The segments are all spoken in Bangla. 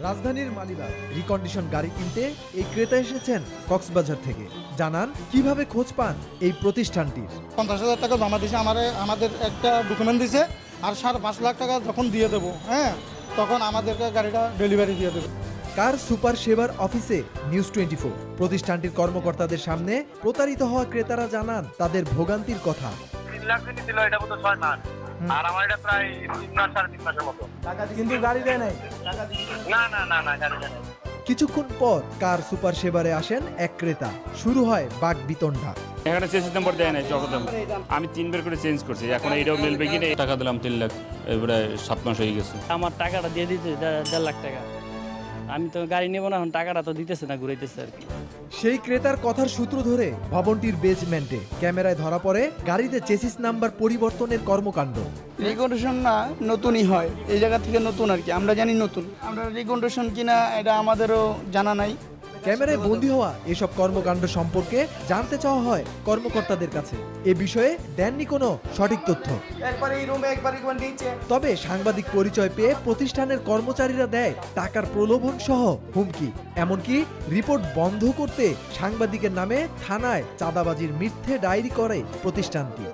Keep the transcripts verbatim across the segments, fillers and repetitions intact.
রাজধানীর মালিবাগ রিকন্ডিশন গাড়ি কিনতে এই ক্রেতা এসেছেন কক্সবাজার থেকে। জানান কিভাবে খোঁজ পান এই প্রতিষ্ঠানটির। পঞ্চাশ হাজার টাকা জমা দিয়েছে, আমাদের আমাদের একটা ডকুমেন্ট দিছে, আর সাড়ে পাঁচ লাখ টাকা যখন দিয়ে দেবো, হ্যাঁ তখন আমাদেরকে গাড়িটা ডেলিভারি দিয়ে দেবে। কার সুপার সেবার অফিসে নিউজ টোয়েন্টি ফোর প্রতিষ্ঠানটির কর্মকর্তাদের সামনে প্রতারিত হওয়া ক্রেতারা জানান তাদের ভোগান্তির কথা। তিন লাখ টাকা ছিল, এটা বোধহয় ছয় মাস, আর আমার এটা প্রায় তিন মাস সাড়ে তিন মাসের মতো। কিন্তু গাড়ি দেয় নাই। না না না না গাড়ি দেয় নাই। কিছুক্ষণ পর কার সুপার সেবারে আসেন এক ক্রেতা। শুরু হয় বাক বিতণ্ডা। এখানে চেঞ্জ নাম্বার দেয় নাই, চকদাম আমি তিনবার করে চেঞ্জ করছি, এখন এইটাও মিলবে কিনা। টাকা দিলাম তিন লাখ, এবারে সাত মাস হয়ে গেছে। আমার টাকাটা দিয়ে দিতে দেড় লাখ টাকা, আমি তো গাড়ি নেবো না, এখন টাকাটা তো দিতেছে না, ঘুরাইতেছে আর কি। সেই ক্রেতার কথার সূত্র ধরে ভবনটির বেজমেন্টে ক্যামেরায় ধরা পড়ে গাড়িতে চেসিস নাম্বার পরিবর্তনের কর্মকাণ্ড। রিকন্ডিশন না, নতুনই হয় এই জায়গা থেকে নতুন আর কি, আমরা জানি নতুন। আমরা রিকন্ডিশন কিনা এটা আমাদেরও জানা নাই। ক্যামেরায় বন্দী হওয়া এসব কর্মকাণ্ড সম্পর্কে জানতে চাওয়া হয় কর্মকর্তাদের কাছে। এ বিষয়ে দেননি কোনো সঠিক তথ্য। তবে সাংবাদিক পরিচয় পেয়ে প্রতিষ্ঠানের কর্মচারীরা দেয় টাকার প্রলোভন সহ হুমকি। এমনকি রিপোর্ট বন্ধ করতে সাংবাদিকের নামে থানায় চাঁদাবাজির মিথ্যে ডায়েরি করে প্রতিষ্ঠানটি।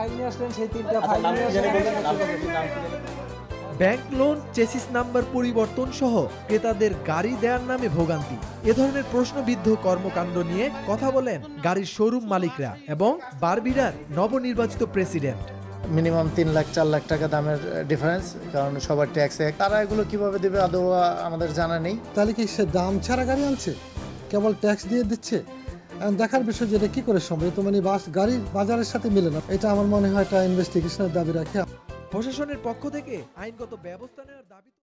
ব্যাংক লোন, চেসিস নাম্বার পরিবর্তন সহ ক্রেতাদের গাড়ি দেওয়ার নামে ভোগান্তি। এ ধরনের প্রশ্নবিদ্ধ কর্মকাণ্ড নিয়ে কথা বলেন গাড়ির শোরুম মালিকরা এবং বারবিরার নবনির্বাচিত প্রেসিডেন্ট। মিনিমাম তিন লাখ চার লাখ টাকা দামের ডিফারেন্স, কারণ সবার ট্যাক্স এক। তারা এগুলো কিভাবে দেবে আদৌ আমাদের জানা নেই। তাহলে কি সে দাম ছাড়া গাড়ি আনছে, কেবল ট্যাক্স দিয়ে দিচ্ছে? দেখার বিষয় যেটা কি করে সম্ভব, তো মানে বাস গাড়ির বাজারের সাথে মিলে না। এটা আমার মনে হয় একটা ইনভেস্টিগেশনের দাবি রাখে। প্রশাসনের পক্ষ থেকে আইনগত ব্যবস্থা নেওয়ার দাবি